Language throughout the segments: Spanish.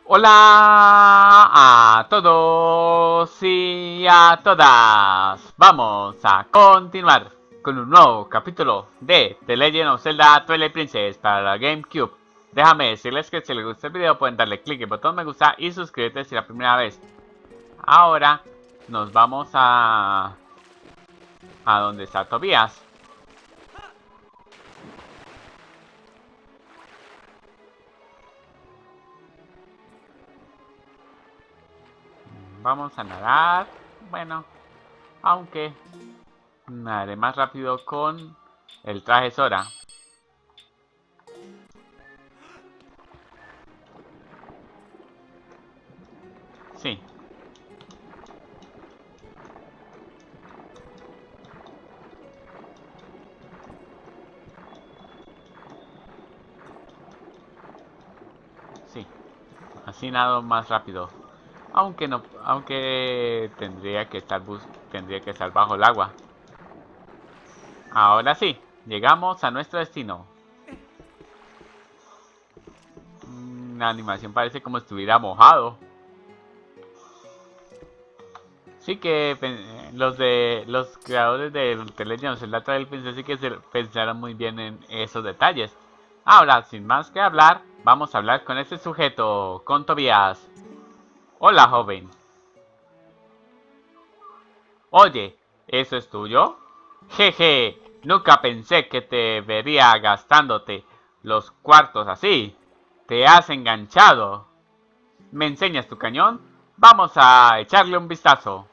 Hola a todos y a todas. Vamos a continuar con un nuevo capítulo de The Legend of Zelda Twilight Princess para la GameCube. Déjame decirles que si les gusta el video pueden darle click en el botón me gusta y suscribirte si es la primera vez. Ahora nos vamos a donde está Tobias. Vamos a nadar. Bueno, aunque nadaré más rápido con el traje Sora. Sí. Sí. Así nado más rápido. Aunque tendría que estar bajo el agua. Ahora sí, llegamos a nuestro destino. La animación parece como si estuviera mojado. Sí que los creadores de The Legend of Zelda Twilight Princess sí que se pensaron muy bien en esos detalles. Ahora, sin más que hablar, vamos a hablar con este sujeto, con Tobias. Hola, joven. Oye, ¿eso es tuyo? Jeje, nunca pensé que te vería gastándote los cuartos así. Te has enganchado. ¿Me enseñas tu cañón? Vamos a echarle un vistazo.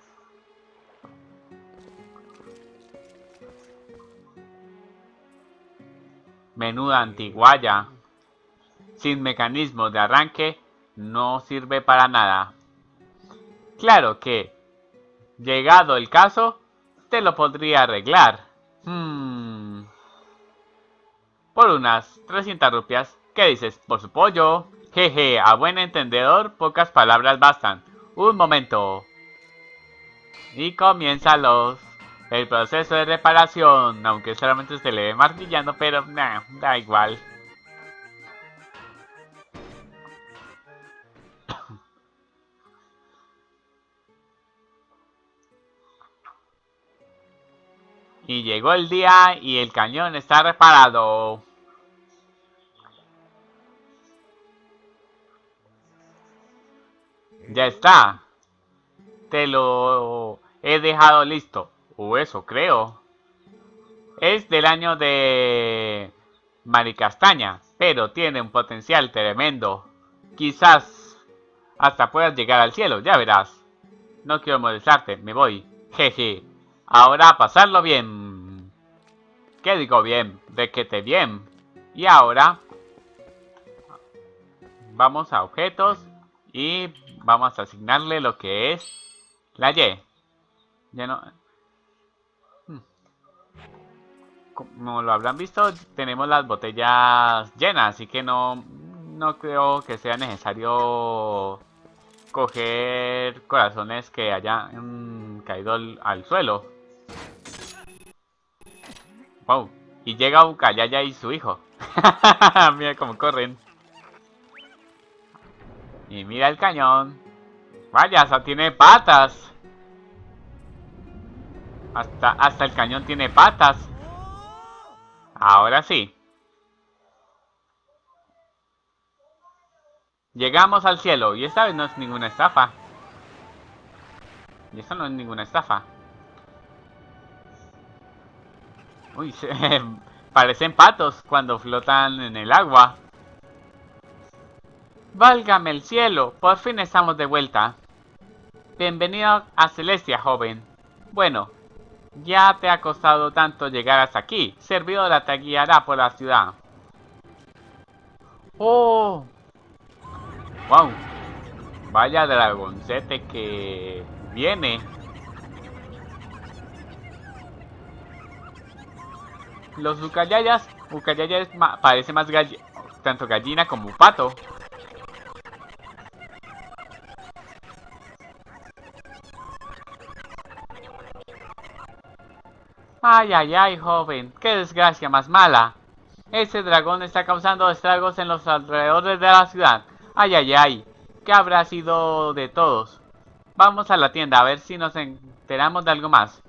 Menuda antiguaya. Sin mecanismo de arranque, no sirve para nada. Claro que, llegado el caso, te lo podría arreglar. Por unas 300 rupias. ¿Qué dices? Por su pollo. Jeje, a buen entendedor, pocas palabras bastan. Un momento. Y comienza el proceso de reparación, aunque solamente se le ve martillando, pero nah, da igual. Y llegó el día y el cañón está reparado. Ya está. Te lo he dejado listo. O eso creo. Es del año de Maricastaña, pero tiene un potencial tremendo. Quizás hasta puedas llegar al cielo, ya verás. No quiero molestarte, me voy. Jeje. Ahora a pasarlo bien. ¿Qué digo bien? Requete bien. Y ahora vamos a objetos y vamos a asignarle lo que es la Y. Ya no. Como lo habrán visto, tenemos las botellas llenas, así que no creo que sea necesario coger corazones que hayan caído al suelo. Wow. Y llega Ucayaya y su hijo. Mira cómo corren. Y mira el cañón. Vaya, hasta tiene patas. Hasta el cañón tiene patas. Ahora sí. Llegamos al cielo. Y esta vez no es ninguna estafa. Y esto no es ninguna estafa. Uy, parecen patos cuando flotan en el agua. Válgame el cielo, por fin estamos de vuelta. Bienvenido a Celestia, joven. Bueno, ya te ha costado tanto llegar hasta aquí. Servidora te guiará por la ciudad. ¡Oh! ¡Wow! Vaya dragoncete que viene. Los ucayayas parece más tanto gallina como pato. Ay, ay, ay, joven, qué desgracia más mala. Ese dragón está causando estragos en los alrededores de la ciudad. Ay, ay, ay. ¿Qué habrá sido de todos? Vamos a la tienda a ver si nos enteramos de algo más.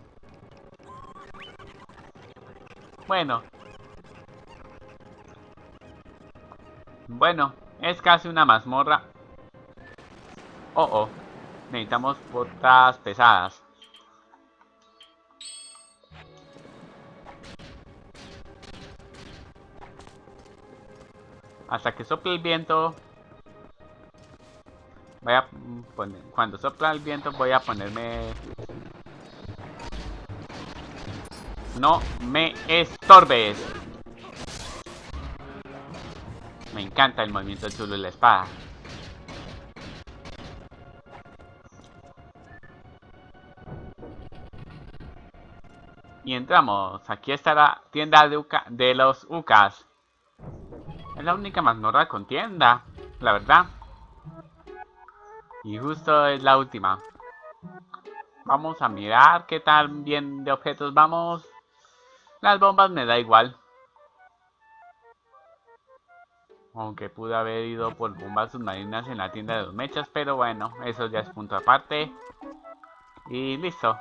Bueno, es casi una mazmorra. Oh, necesitamos botas pesadas. Hasta que sople el viento. Voy a poner, cuando sopla el viento voy a ponerme... No me estorbes. Me encanta el movimiento chulo de la espada. Y entramos. Aquí está la tienda de los Ucas. Es la única mazmorra con tienda, la verdad. Y justo es la última. Vamos a mirar qué tan bien de objetos vamos. Las bombas me da igual. Aunque pude haber ido por bombas submarinas en la tienda de los mechas. Pero bueno, eso ya es punto aparte. Y listo.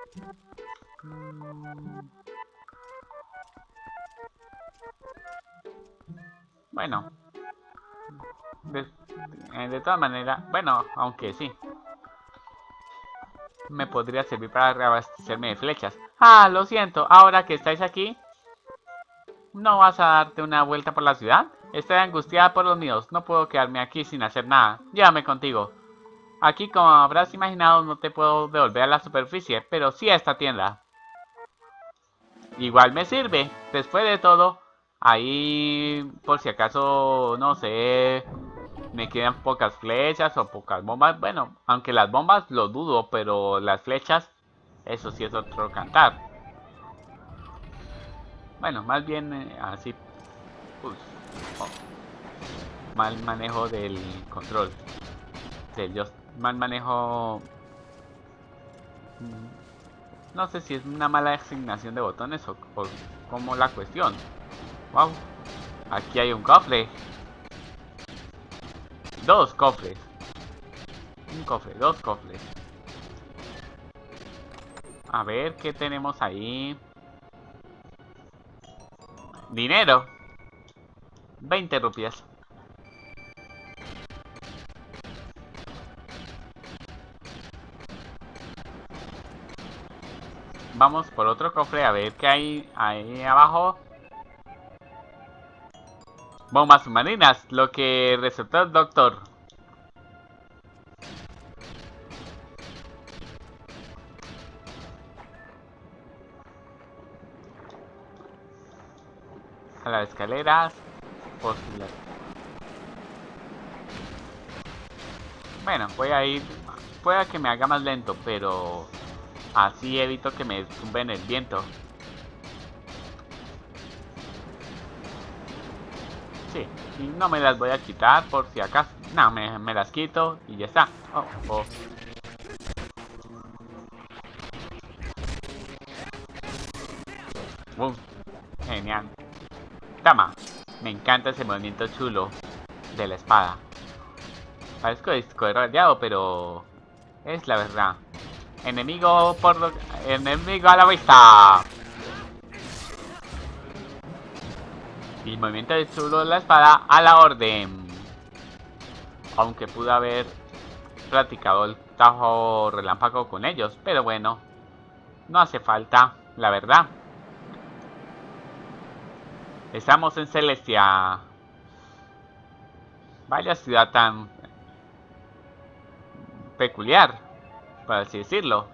Bueno. De todas maneras. Bueno, aunque sí. Me podría servir para reabastecerme de flechas. Ah, lo siento. Ahora que estáis aquí, ¿no vas a darte una vuelta por la ciudad? Estoy angustiada por los míos. No puedo quedarme aquí sin hacer nada. Llévame contigo. Aquí, como habrás imaginado, no te puedo devolver a la superficie, pero sí a esta tienda. Igual me sirve. Después de todo, ahí, por si acaso, no sé, me quedan pocas flechas o pocas bombas. Bueno, aunque las bombas lo dudo, pero las flechas, eso sí es otro cantar. Bueno, más bien así, pues, mal manejo del control. Mal manejo... No sé si es una mala asignación de botones o como la cuestión. Wow, aquí hay un cofre. Dos cofres. Un cofre, dos cofres. A ver qué tenemos ahí. Dinero. 20 rupias. Vamos por otro cofre a ver qué hay ahí abajo. Bombas submarinas, lo que recetó el doctor. A las escaleras. Posible. Bueno, voy a ir. Pueda que me haga más lento, pero así evito que me tumben el viento. Sí, y no me las voy a quitar por si acaso. No, me las quito y ya está. Oh. Genial. Tama. Me encanta ese movimiento chulo de la espada. Parezco disco rayado, pero es la verdad. Enemigo a la vista. Y movimiento de chulo de la espada a la orden. Aunque pude haber practicado el tajo relámpago con ellos, pero bueno, no hace falta, la verdad. Estamos en Celestia. Vaya ciudad tan peculiar, por así decirlo.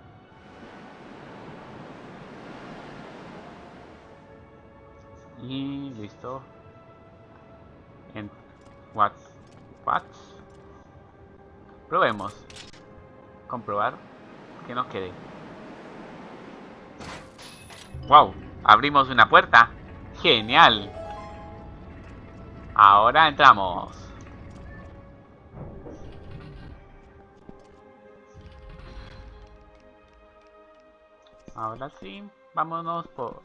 Y listo. En what? What? Probemos. Comprobar que no quede. Wow, abrimos una puerta. Genial. Ahora entramos. Ahora sí, vámonos por...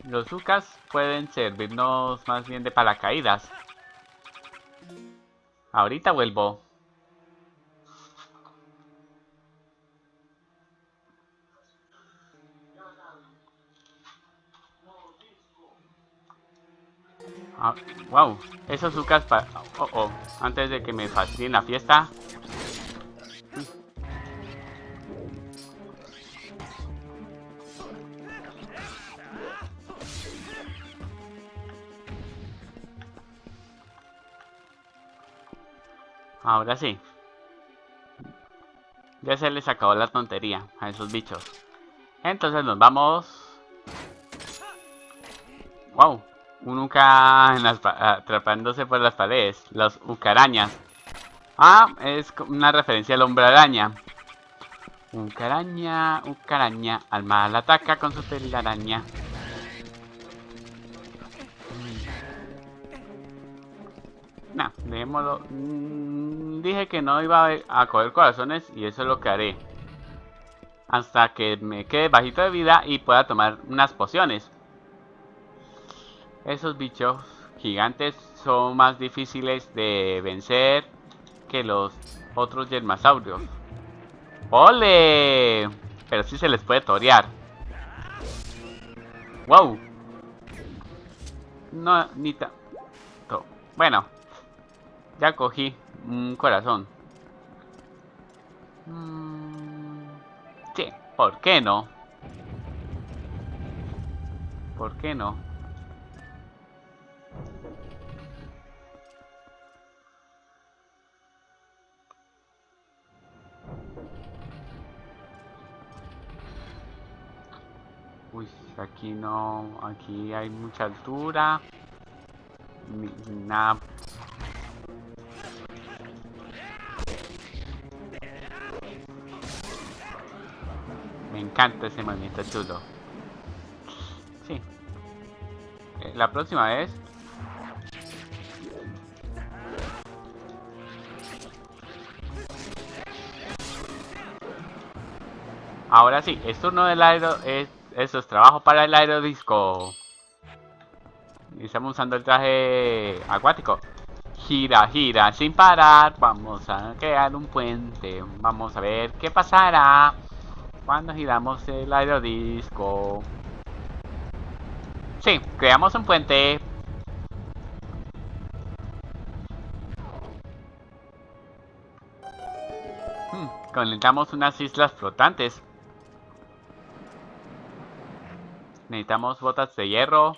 Los zucas pueden servirnos más bien de paracaídas. Ahorita vuelvo. Ah, wow, esos zucas para... Oh, oh, antes de que me fastidien la fiesta. Ahora sí. Ya se les acabó la tontería a esos bichos. Entonces nos vamos. Wow. Un uca en atrapándose por las paredes. Los ucarañas. Ah, es una referencia al hombre araña. Ucaraña, ucaraña. Al mal ataca con su telaraña. No, dejémoslo. Dije que no iba a coger corazones y eso es lo que haré. Hasta que me quede bajito de vida y pueda tomar unas pociones. Esos bichos gigantes son más difíciles de vencer que los otros yermasaurios. ¡Ole! Pero sí se les puede torear. ¡Wow! No, ni tanto. Bueno, ya cogí un corazón. Sí, ¿por qué no? ¿Por qué no? Uy, aquí no, aquí hay mucha altura. Nada. Me encanta ese movimiento chulo. Sí. La próxima vez. Ahora sí, es turno del aero. Eso es trabajo para el aerodisco. Y estamos usando el traje acuático. Gira, gira sin parar. Vamos a crear un puente. Vamos a ver qué pasará cuando giramos el aerodisco. Sí, creamos un puente. Conectamos unas islas flotantes. Necesitamos botas de hierro.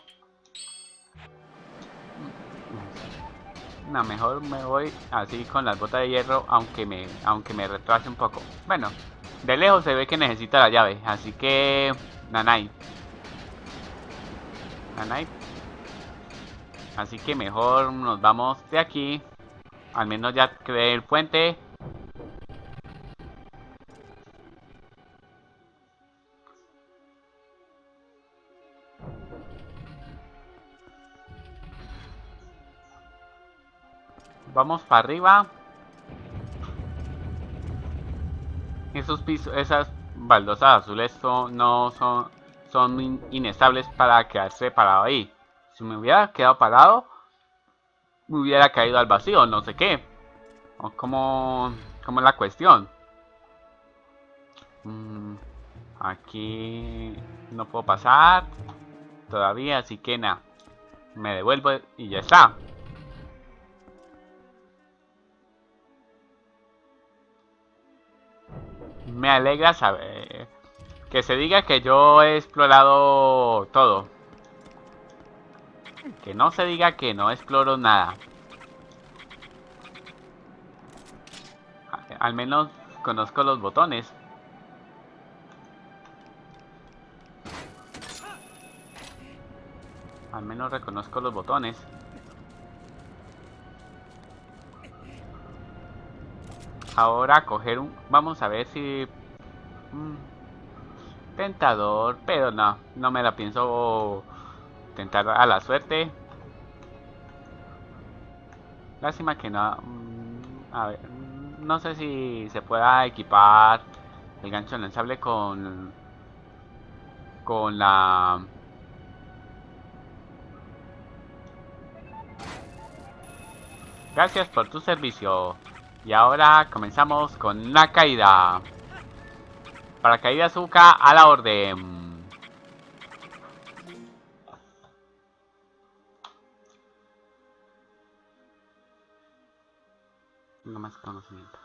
No, mejor me voy así con las botas de hierro, aunque me retrase un poco. Bueno, de lejos se ve que necesita la llave, así que... Nanai. Nanai. Así que mejor nos vamos de aquí. Al menos ya creé el puente. Vamos para arriba. Esos pisos, esas baldosas azules son inestables para quedarse parado ahí. Si me hubiera quedado parado, me hubiera caído al vacío, no sé qué. O como es la cuestión. Aquí no puedo pasar todavía, así que nada. Me devuelvo y ya está. Me alegra saber que se diga que yo he explorado todo. Que no se diga que no exploro nada. Al menos conozco los botones. Al menos reconozco los botones. Ahora coger un... Vamos a ver si... Tentador, pero no me la pienso tentar a la suerte. Lástima que no... a ver, no sé si se pueda equipar el gancho lanzable con la Gracias por tu servicio. Y ahora comenzamos con la caída. Paracaídas Uka a la orden. No más conocimiento.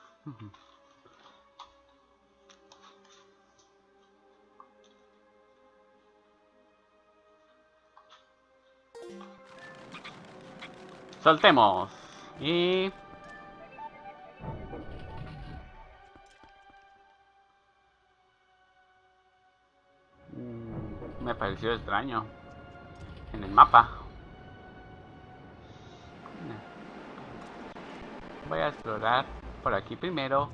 Soltemos. Y... me pareció extraño. En el mapa. Voy a explorar por aquí primero.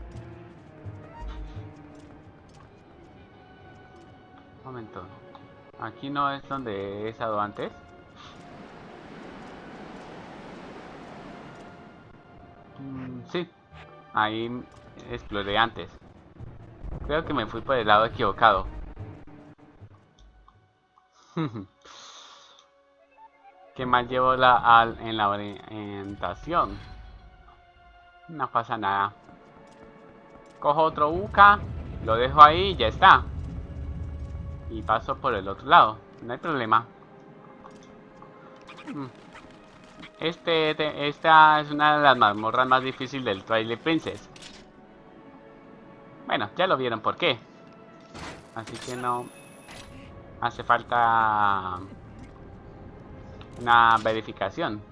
Un momento. Aquí no es donde he estado antes. Sí. Ahí exploré antes. Creo que me fui por el lado equivocado. ¿Qué más llevo en la orientación? No pasa nada. Cojo otro Uka, lo dejo ahí y ya está. Y paso por el otro lado. No hay problema. Esta es una de las mazmorras más difíciles del Twilight Princess. Bueno, ya lo vieron por qué. Así que no hace falta una verificación.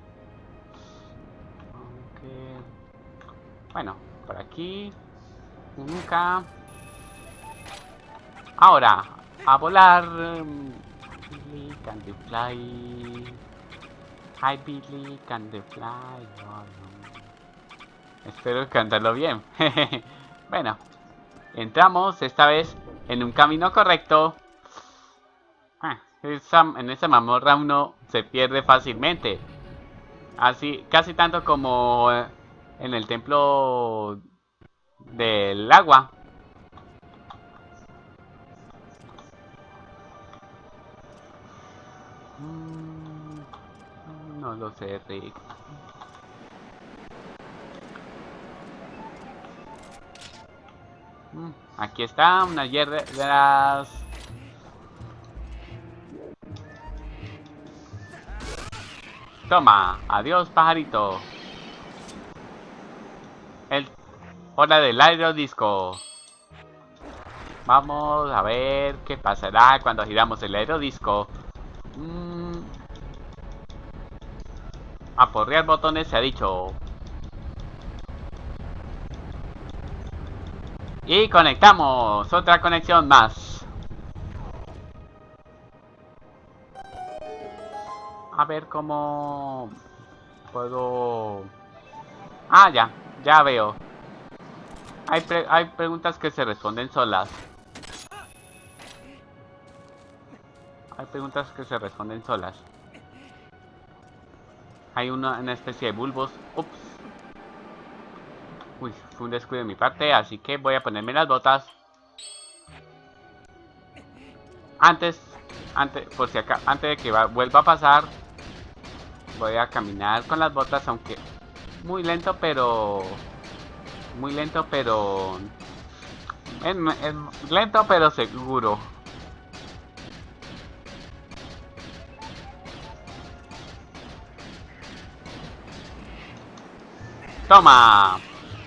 Okay. Bueno, por aquí. Nunca. Ahora, a volar. Billy, can you fly? Hi Billy, can you fly? Oh, no. Espero cantarlo bien. Bueno, entramos esta vez en un camino correcto. En esa mazmorra uno se pierde fácilmente. Así, casi tanto como en el templo del agua. No lo sé, Rick. Aquí está, unas hierbas. Toma, adiós pajarito. Hora del aerodisco. Vamos a ver qué pasará cuando giramos el aerodisco. Aporrear botones se ha dicho. Y conectamos. Otra conexión más. A ver cómo puedo... Ah, ya veo. Hay preguntas que se responden solas. Hay preguntas que se responden solas. Hay una especie de bulbos. Ups. Uy, fue un descuido de mi parte, así que voy a ponerme las botas. Antes de que vuelva a pasar, voy a caminar con las botas, aunque muy lento, pero... Muy lento, pero... Es lento, pero seguro. ¡Toma!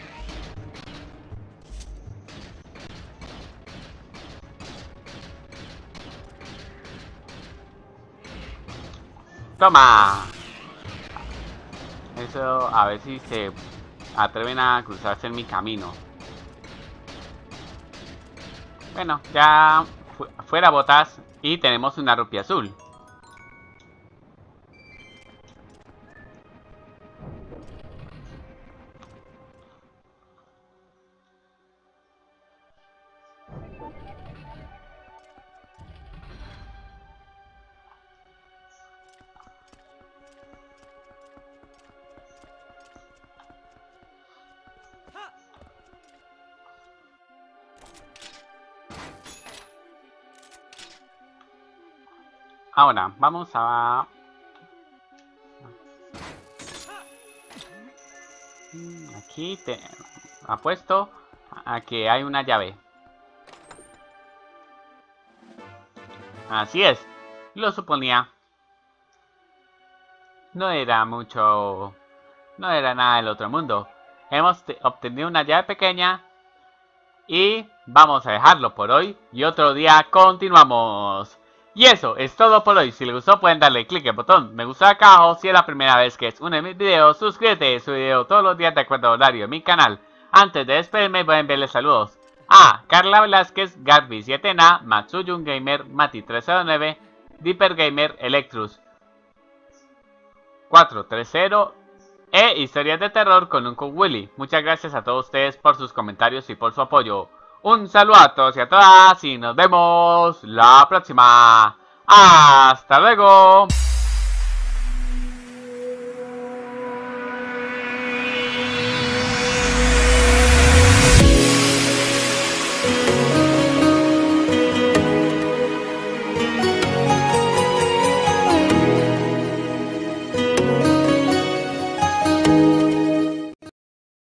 ¡Toma! Eso, a ver si se atreven a cruzarse en mi camino. Bueno, ya fuera botas y tenemos una rupia azul. Ahora, vamos a... Aquí te apuesto a que hay una llave. Así es, lo suponía. No era mucho... No era nada del otro mundo. Hemos obtenido una llave pequeña y vamos a dejarlo por hoy y otro día continuamos. Y eso es todo por hoy. Si les gustó pueden darle click al botón me gusta acá abajo. Si es la primera vez que es uno de mis videos, suscríbete. Subo video todos los días de acuerdo al horario de mi canal. Antes de despedirme voy a enviarles saludos a Carla Velázquez, Garby7na, Matsuyun Gamer, Mati309, Dipper Gamer, Electrus 430 e historias de terror con un Cook Willy. Muchas gracias a todos ustedes por sus comentarios y por su apoyo. Un saludo a todos y a todas y nos vemos la próxima. ¡Hasta luego!